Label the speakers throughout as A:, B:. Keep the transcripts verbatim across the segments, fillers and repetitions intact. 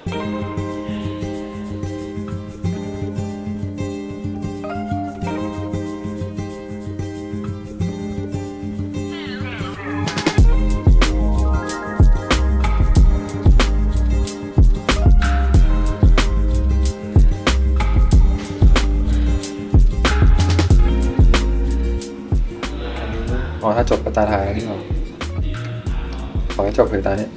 A: อ๋อถ้าจบก็ตาทายแล้วนี่หรอขอให้จบเลยตาเนี่ย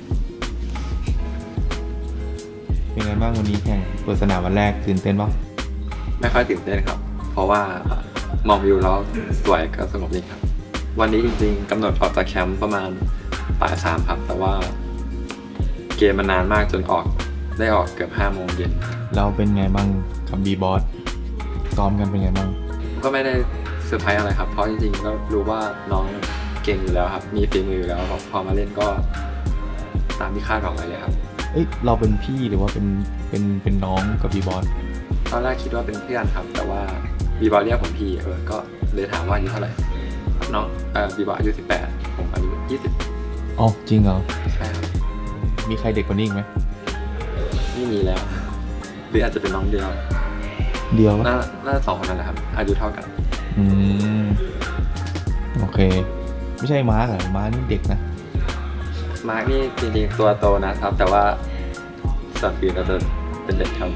B: เป็นไงบ้างวันนี้แข่งเปิดสนามวันแรกตื่นเต้นปะ
A: ไม่ค่อยตื่นเต้นครับเพราะว่ามองวิวแล้วสวยก็สงบดีครับวันนี้จริงๆกำหนดออกจากแคมป์ประมาณบ่ายสามครับแต่ว่าเกมมันนานมากจนออกได้ออกเกือบห้าโมงเย็น
B: เราเป็นไงบ้างกับบีบอสซ้อมกันเป็นไงบ้าง
A: ก็ไม่ได้เซอร์ไพรส์อะไรครับเพราะจริงๆก็รู้ว่าน้องเก่งอยู่แล้วครับมีฝีมืออยู่แล้วพอมาเล่นก็ตามที่คาดหวังไว้เลยครับ
B: เอ้ยเราเป็นพี่หรือว่าเป็นเป็นเป็นน้องกับบีบอส
A: ตอนแรกคิดว่าเป็นเพื่อนครับแต่ว่าบีบอสเรียกผมพี่เออก็เลยถามว่าอายุเท่าไหร่น้องเออบีบอสอายุสิบแปดผมอายุยี่สิบ
B: อ๋อจริงเหรอ
A: ใช่ครับ
B: มีใครเด็กกว่านี้อีกไหม
A: ไม่มีแล้วหรืออาจจะเป็นน้องเดียว
B: เดียว
A: น่าน่าสองคนนั้นแหละครับอายุเท่ากัน
B: อืมโอเคไม่ใช่มาร์คเหรอมาร์คนี่เด็กนะ
A: มาร์คนี่จริงๆตัวโตนะครับแต่ว่าสัตว์ปีเราจะเป็นเด็กครับ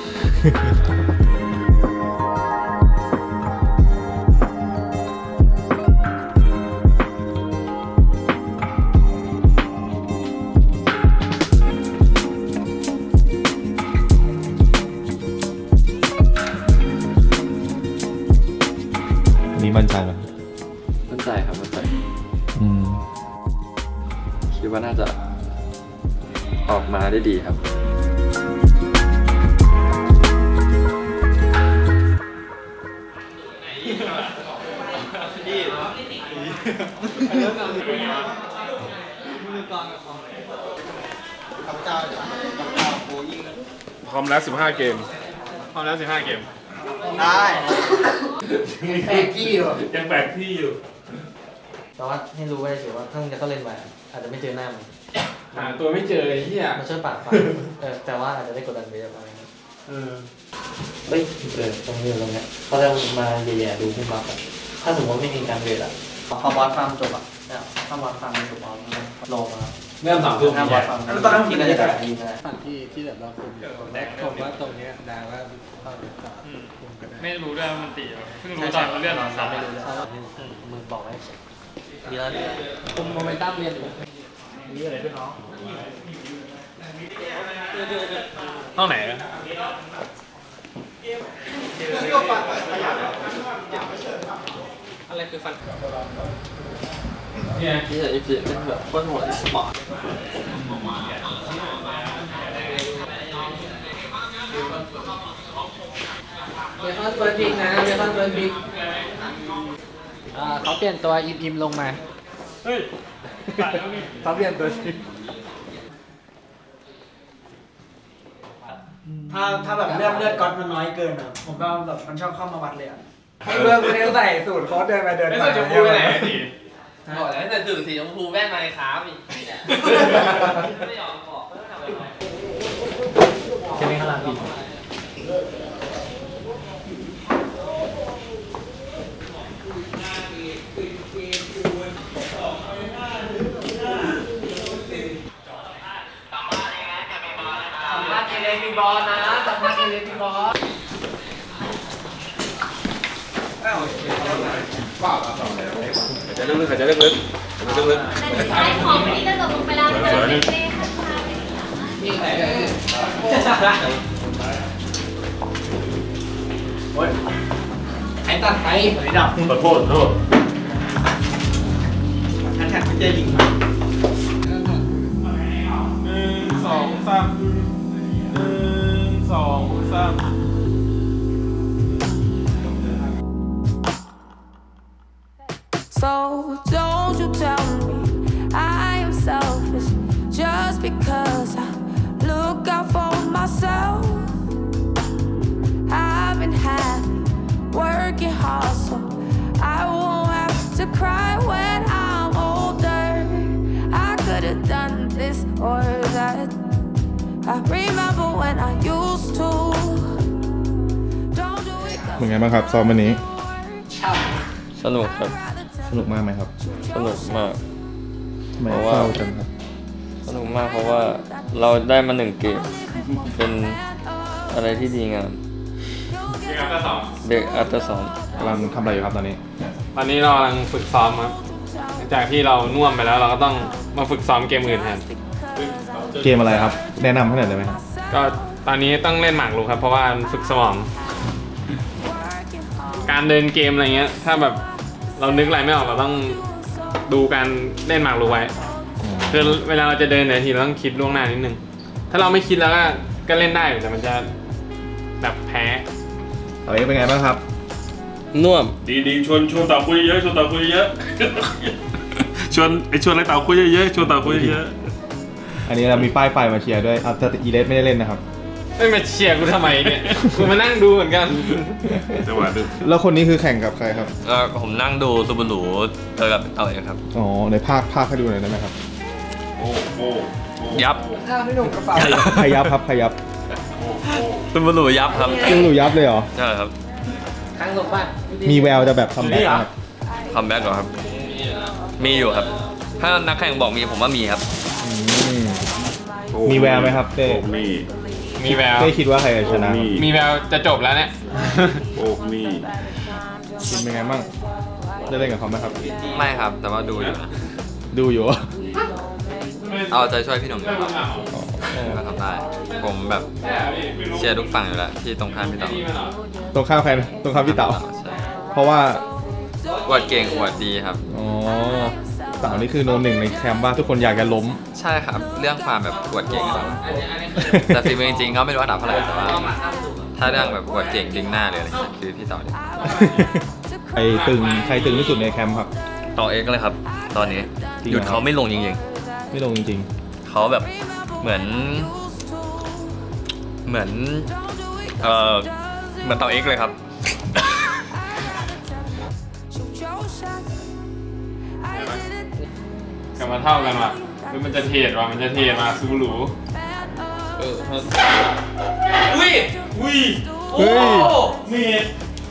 B: นี่มั่นใจไหม
A: มั่นใจครับมั่นใจ
B: อืม
A: คิดว่าน่าจะออกมาได้ดีครับ
C: พร้อมแล้วสิบห้าเกมพร้อมแล้วสิบห้าเกม
D: ได้แปลกที่อยู่
C: ยังแปลกที่อยู่
D: แต่ว่าให้รู้ไว้เฉยว่าถ้าจะต้องเล่นมาอาจจะไม่เจอหน้ามัน
C: หาตัวไม่เจอไอ้เหี้ย
D: มาช่วยปากฟังเออแต่ว่าอาจจะได้กดดันไปเยอะไป
C: เออ
D: เฮ้ยเออตรงนี้ตรงเนี้ยเขาจะมาแย่ๆดูผู้บัฟอ่ะถ้าสมมติไม่มีการเวทอ่ะพอบอสฟาร์มจบอ่ะเนี่ยถ้าบอสฟาร์มจบแล้วลงมา
C: เริ่มสองทุ่ม
D: หน้าบอสฟาร์มแล้วตอนนั้นกินอะไรกันดีนะ
E: ที่ที่แบบเราคุมแดกผมว่าตรงเนี้ยได้ว่าเข้าเดือดต่อ
C: ไม่รู้ด้วยมันตีเพิ่งรู้ตอนเรื่องสาม
D: ไม่รู้มือบอกไว้ดีแล้วคุมโมเมนตัมเรียน
C: มีอะไรด้วยเนาะห้องไหน
D: อะไรคือฟันเนี่ยที่จะเปลี่ยนเป็นแบบโคตรโหดสปอร์ตเบคอนเฟิร์สบิ๊กนะเบคอนเฟิร์สบิ๊กเขาเปลี่ยนตัวอิมอิมลงมา
C: เฮ้ย
D: เขาเปลี่ยนตัว
E: ถ้าถ้าแบบเลือดเลือดก๊อตมันน้อยเกินอ่ะผมก็แบบมันชอบเข้ามาวัดเลยอ่ะ
D: ให้เรื่องไม่ได้ใส่สูตรโค้ดเดินไปเดินมา
C: ไม่ใส่ชมพูไปไหนดิ
D: บอกแล้วแต่สูตรสีชมพูแว่นไมค์ครับอีกไม่ยอมบอกจะไม่ขนาดนี้มีบอลนะสัมภาษณ์เอเลนมีบอล
C: จะเลื่อนๆจะเลื่อนๆจะเลื่อน
F: ๆใช้ของวันนี้จะตกลงไปแล้วเดินเล่ๆค่ะ
D: นี่ไหนโอ้ยไอ้ตัดไอ้ไอ้ดับ
C: ขอโทษขอโทษ
D: แท็กไม่ได้ยิง
C: หนึ่งสองสามหนึ่งสองสาม
G: So don't you tell me I am selfish just because I look out for myself. I've been happy working hard so I won't have to cry when I'm older. I could have done this or that, I remember when I used to. Don't do it 'cause
B: เป็นไงบ้างครับซ้อมวันนี้
A: สนุกครับ
B: สนุกมากไหมครับ
A: สนุกมาก
B: ทำไม
A: เพราะว่า
B: เศร้าจังครับ
A: สนุกมากเพราะว่าเราได้มาหนึ่งเกม เป็นอะไรที่ดีงาม
C: เกมอันที่สอง
A: เด็กอัตสอน
B: กำลังทำอะไรอยู่ครับตอนนี้
C: ตอนนี้เรากำลังฝึกซ้อมครับหลังจากที่เราน่วมไปแล้วเราก็ต้องมาฝึกซ้อมเกมอื่นแทน
B: เกมอะไรครับ แนะนำให้หน่อยได้ไหมครับ
C: ก็ตอนนี้ต้องเล่นหมากรุกครับ เพราะว่ามันฝึกสมอง การเดินเกมอะไรเงี้ย ถ้าแบบเรานึกอะไรไม่ออกเราต้องดูการเล่นหมากรุกไว้คือเวลาเราจะเดินแต่ละทีเราต้องคิดล่วงหน้านิดนึง ถ้าเราไม่คิดแล้วก็ก็เล่นได้แต่มันจะแบบแพ้
B: ตอนนี้เป็นไงบ้างครับ
A: น่วม
H: ดีดีชวนชวนเต่าคุยเยอะชวนเต่าคุยเยอะชวนไอชวนอะไรเต่าคุยเยอะชวนเต่าคุยเยอะ
B: อันนี้เรามีป้ายไฟมาเชียร์ด้วยอ่ะแต่อีเลสไม่ได้เล่นนะครับ
C: ไม่มาเชียร์กูทำไมเนี่ย กูมานั่งดูเหมือนกัน
H: จังหวะดึง
B: แล้วคนนี้คือแข่งกับใครครับ
A: เออผมนั่งดูซูบารุเจอกับเอาเองครับ
B: อ๋อในภาคภาคให้ดูหน่อยได้ไหมครับ
H: โอ้โอ้
A: ยับ
B: ใครยับครับใครยับ
A: ซูบารุยับครับ
B: ซึ่งหนูยับเลยเหรอ
A: ใช่ครับ
B: มีแววจะแบบคัมแบ็กนะครับ
A: คัมแบ็กเหรอครับ มีอยู่ครับ ถ้านักแข่งบอกมีผมว่ามีครับ
B: อืมมีแววไหมครับเต้
H: โอ้นี่
C: มีแวว
B: เต้คิดว่าใครจะชนะ
H: โอ้นี่
C: มีแววจะจบแล้วเนี่ย
H: โอ้นี่
B: คิดเป็นไงบ้างได้เล่นกับเขาไหมครับ
A: ไม่ครับ แต่ว่าดูอยู่นะ
B: ดูอยู่
A: เอาใจช่วยพี่หนุ่มอยู่ครับก็ทำได้ ผมแบบเชียร์ทุกฝั่งอยู่แล้วที่ตรงข้ามพี่ต่อ
B: ตรงข้ามใครนะตรงข้ามพี่เต๋า
A: ใช่
B: เพราะว่า
A: อวดเก่งอวดดีครับ
B: อ๋อเต๋านี่คือโนหนึ่งในแคมป์ว่าทุกคนอยากจะล้ม
A: ใช่ครับ เรื่องความแบบอวดเก่งครับแต่ฝีมือจริงๆก็ไม่รู้อันดับเท่าไหร่แต่ว่า ถ้าเรื่องแบบอวดเก่งดึงหน้าเลยอะไรเงี้ยคือพี่ต่อเนี่ย
B: ใครตึงใครตึงที่สุดในแคมป์ครับ
A: ต่อเองเลยครับ ตอนนี้
B: จริง
A: ห
B: เหรอ
A: ยุดเขาไม่ลงจริง
B: ไม่ลงจริง
A: ๆเขาแบบเหมือน เหมือนเออเหมือนต่อเอกเลยครับ
C: กลับมาเท่ากันว่ะหรือมันจะเทรดว่ะมันจะเทรดมาซูรูเอออุ้ยอุ้ย
B: เฮ้ย
C: เมด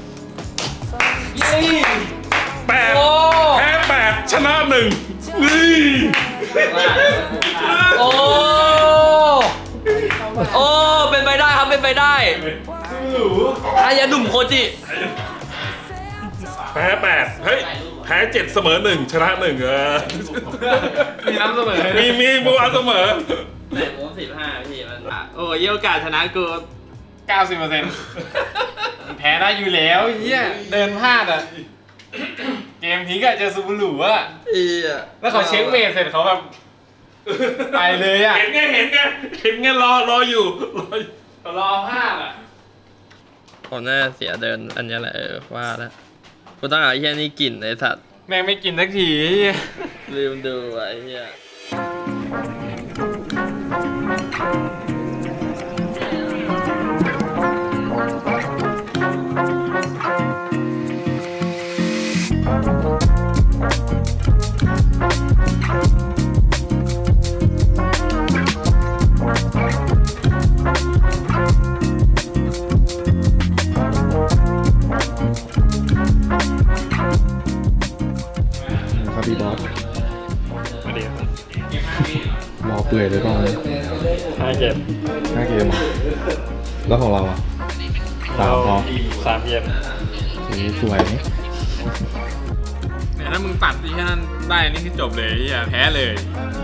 H: แปดแพ้แปดชนะหนึ่งนี่
A: โอ้ โอ้ เป็นไปได้ครับ เป็นไปได้อายาดุ่มโคจิ
H: แพ้แปดเฮ้ยแพ้เจ็ดเสมอหนึ่งชนะหนึ่งเออ
C: มีน้ำเสมอ
H: มีมีบัวเสมอ
A: แต่ผมสิบห้าพี่มัน
C: โอ้ยโอกาสชนะกูเก้าสิบเปอร์เซ็นต์แพ้ได้อยู่แล้วเฮียเดินพลาดอ่ะ เกมพีกอะเจอซูบูรุอ่ะ
A: อีอะ
C: แล้วเขาเช็คเมทเสร็จเขาแบบไปเลยอ่ะ
H: เห็นไงเห็นไงเห็นไงรอรออยู่รออยู่
C: เขารอพลาดอ่ะ
A: ผมน่าเสียเดินอันนี้แหละเออว่าแล้วกูต้องหาไอ้เหี้ยนี่กลิ่นไอ้สัตว์
C: แม่งไม่กินสักที
A: ลืมดูไอ้เหี้ย
B: ครับพี่บอส
H: มาเดี๋ยว
B: รอเปื่อยเลยบ้าง
A: ห้าเจ็ด
B: ห้าเกมเหรอแล้วของเราอ่ะสามพอ
A: สามเย็น
B: สีสวย
C: เนี่ยถ้ามึงปัดที่แค่นั้นได้นี่คือจบเลยเฮียแพ้เลย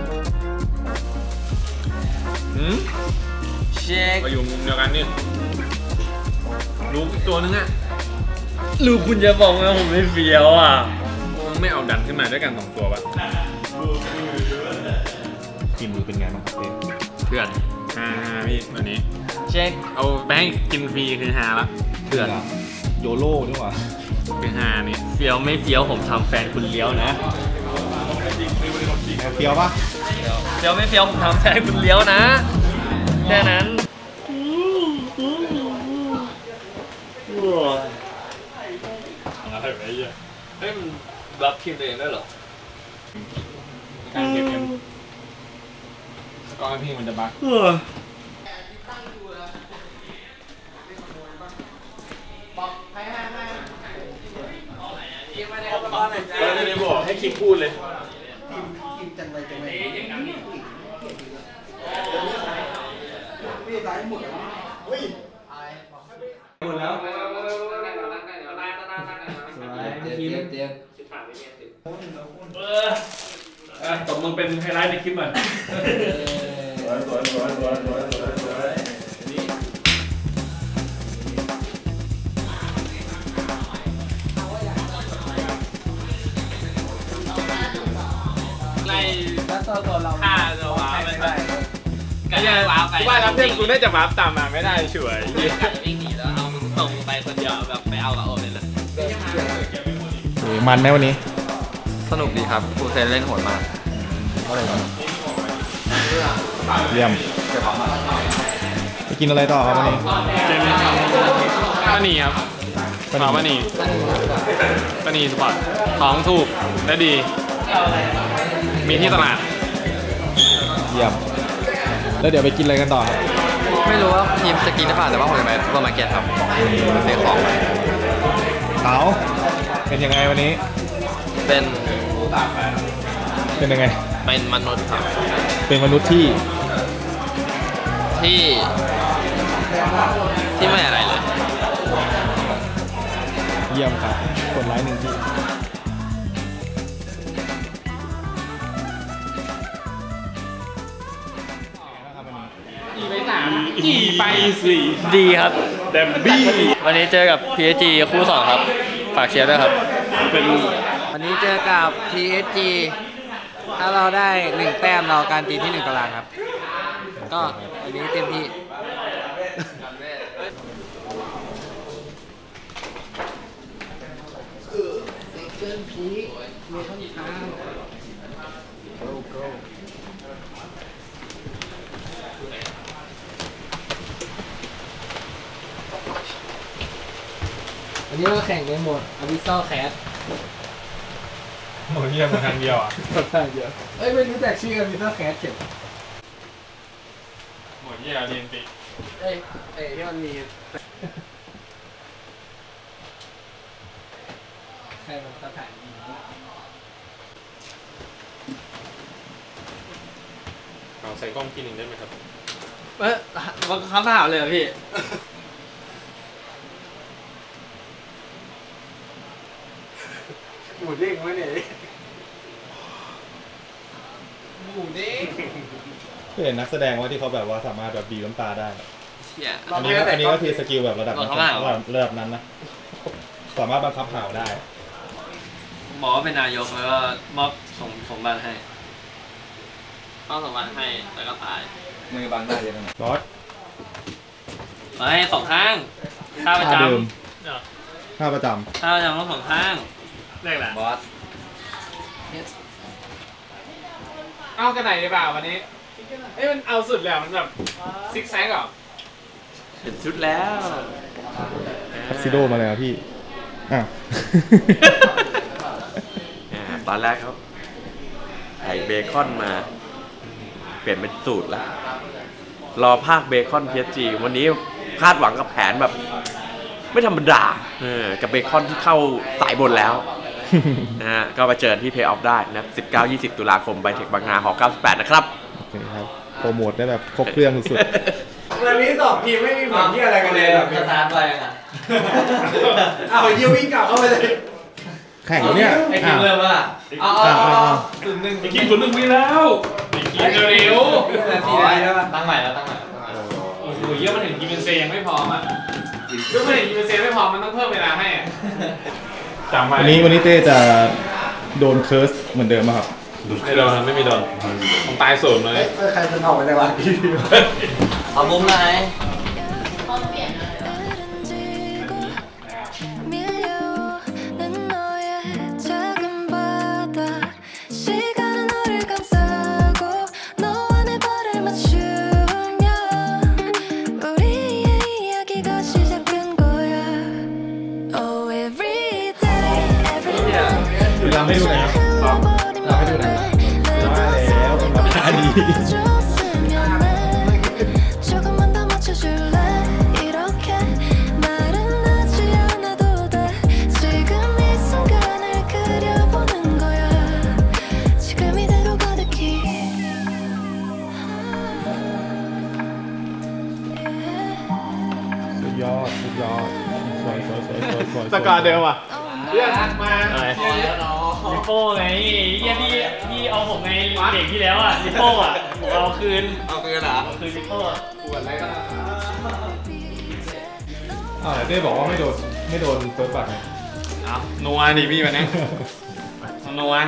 C: หืม
A: เช็ค
C: ก็อยู่มุมเดียวกันนี่รู้ตัวนึงอ่ะ
A: ลูกคุณจะบอกว่าผมไม่เฟี้ยวอ่ะ
C: มึงไม่เอาดันขึ้นมาด้วยกันสองตัวปะ
B: กินมือเป็นไงบ้างครับเต้
C: เพื่อนฮ่าฮ่าพี่วันนี้
A: เช็ค
C: เอาไปให้กินฟรีคือฮาละ
A: เพื่อน
B: โยโร่นี่หว่า
C: คือฮานี่
A: เฟี้ยวไม่เฟี้ยวผมทำแฟนคุณเลี้ยวนะ
B: เฟี้ยวปะ
A: เฟี้ยวไม่เฟี้ยวผมทำแฟนคุณเลี้ยวนะแค่นั้นอะไรแบบนี้เฮ้ยมันรับคิวตัวเองได้เหรอ
C: การเก็บเอ็มสกอร์พี่มันจะบั๊กแล้วไม่ได้บอกให้คิดพูดเลยหมดแล้วทีมเตรียมตบมึงเป็นไฮไลท์ในคลิปหน่อยสวยสวยสวยสวยสวยสวยสวยในค่าจะว้าไปได้ก็จะว้าไปว่าแล้วเพื่อนกูน่าจะว้าตามมาไม่ได้ช่วยวิ่งหนีแล้วเอาส่งไปคนเดียวแบบไปเอากับโอเลยนะ
B: มันไหมวันนี้
A: สนุกดีครับครูเซนเล่นโหดมาก
B: เยี่ยมไปกินอะไรต่อครับวันนี้
C: ป้านีครับป้านีป้านีสปอร์ตของถูกและดีมีที่ตลาด
B: เยี่ยมแล้วเดี๋ยวไปกินอะไรกันต่อครับ
A: ไม่รู้ว่าทีมจะกินหรือเปล่าแต่ว่าผมจะไปซูเปอร์มาร์เก็ตครับซื้อของ
B: เขาเป็นยังไงวันนี้
A: เป็น
B: เป็นยังไง
A: เป็นมนุษย์ครับ
B: เป็นมนุษย์ที่
A: ที่ที่ไม่อะไรเลย
B: เยี่ยมครับกดไลค์หนึ่งที่
C: กี่ไปสามกี่ไปสี่
A: ดีครับ
C: เดมบี้
A: วันนี้เจอกับ พี เอส จี คู่สองครับฝากเชียร์ด้วยครับ
C: เป็น
D: วันนี้เจอกับ พี เอส จี ถ้าเราได้หนึ่งแต้มเราการตีที่หนึ่งตารางครับก็วันนี้เต็มที่วันนี้เราแข่งในโหมดอวิซอลแคส
C: หมดเยี่ยมหมดทางเดียวอ่ะ
D: หมดทางเดียวเอ้ยไม่รู้จักชื่ออวิซอลแคสเข็ม
C: หมดเยี่ยมเรียนติ
D: เอ้ยเอ้ยที่มันมีใครมันสถาน
C: เอาใส่กล้องกินหนึ่งได้ไหมครับ
D: เอ้ยคำถามเลยเหรอพี่หมูเด้งวะเนี่ยหมูเด้ง
B: เห็นนักแสดงว่าที่เขาแบบว่าสามารถแบบบีบน้ำตาได้อันนี้อันนี้ก็คือสกิลแบบระดับระดับนั้นนะสามารถบังคับข่าวได้
A: หมอเป็นนายกแล้วก็มอบส่งสมบัติให้มอบสมบัติให้แล้วก็ตาย
B: มือบังได้ยังไงบอส
A: ไม่สองข้างท่าประจ
B: ำท่าประจ
A: ำท่าประจำต้องสองข้าง
C: เรียกแหละ
A: บอส
C: เอากันไหนดีเปล่าวันนี้เอ้ยมันเอาสุดแล้วมันแบบซิกแซกเหรอ
A: เห็นชุดแล้ว
B: ทักซิโดมาแล้วพี่อ่ะ
A: ตอนแรกเขาใส่เบคอนมาเปลี่ยนเป็นสูตรแล้วรอภาคเบคอน พี เอส จี วันนี้คาดหวังกับแผนแบบไม่ธรรมดาเออกับเบคอนที่เข้าสายบนแล้วนะฮะก็ไปเจอที่ Pay Off ได้นะสิบเก้า ยี่สิบตุลาคมไบเทคบางนาหอเก้าสิบแปดนะครับ
B: โอเคครับโปรโมทได้แบบครบเครื่องสุด
E: ๆวันนี้สองทีมไม่มีผลที่อะไรกันเลยแบบ
D: สตาร์ทไปอ่ะ
E: เอายิววิ่งกลับเข้าไปเลย
B: แข่งเนี่ย
D: ไอ้ทีมเริ่มว่า
E: อ๋อศูนย์หนึ่ง
C: ไอ้ทีมศูนย์หนึ่งมีแล้วไอ้ทีมเร็ว
D: ตั้งใหม่แล้วตั้งใหม่
C: โอ้โหเยอะมันถึงกิมเบนเซยังไม่พร้อมอ่ะก็ไม่ถึงกิมเบนเซไม่พร้อมมันต้องเพิ่มเวลาให้
B: วันนี้วันนี้เต้จะโดนเคิร์สเหมือนเดิมป่ะครับ
C: ไม่โดนไม่มีโดนผมตายศูนย์เลย
E: ใครจะออกไปได้วะ
D: เอามุมไหน
B: เราไม่ดูไหนครับเราไม่ดูไหนมาแล้วมาตาดี
C: สกอร์เดิมอ่ะเรียกมา
I: อะไรลิโป้ไงเยี่ยพี่พี่เอาผมในเด็กที่แล้วอ่ะลิโป้อ่ะผมเอาคืนเอาคืนเหรอเอาคืนลิโป้ปวดอะไรก็
B: อ้าวเต้บอกว่าไม่โดนไม่โดนเฟิร์สบัตรไง
C: เอานัวดิพี่วันนี้นัว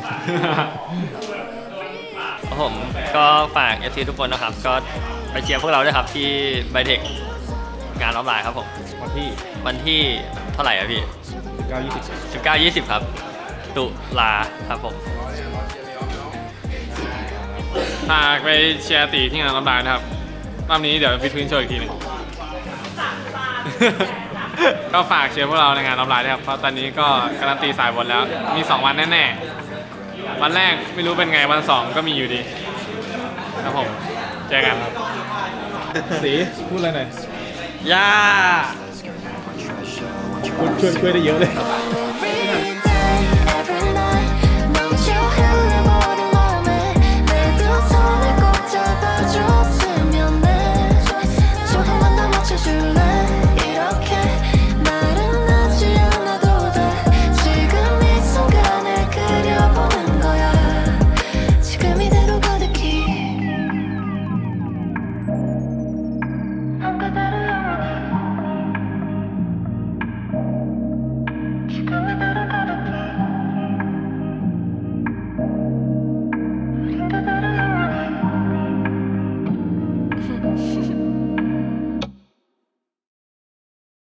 I: ผมก็ฝาก เอฟ ซี ทุกคนนะครับก็ไปเชียร์พวกเราด้วยครับที่ไบเทคงานออนไลน์ครับผม
B: วันที่
I: วันที่เท่าไหร่อะพี่
B: สิบเก้ายี่สิบ
I: สิบเก้ายี่สิบครับตุลาครับผม
C: ฝากไปเชียร์ตีที่งานรับได้นะครับรอบนี้เดี๋ยวพิทพื้นโชว์อีกทีหนึง ก็ฝากเชียร์พวกเราในงานรับไลน์ด้วยครับเพราะตอนนี้ก็การันตีสายบนแล้วมีสองวันแน่ๆวันแรกไม่รู้เป็นไงวันสองก็มีอยู่ดีครับผมเจอกันครับ
B: สีพูดอะไรหน่อย
I: ย่า
B: คุณช่วยช่วยได้เยอะเลย
G: Ha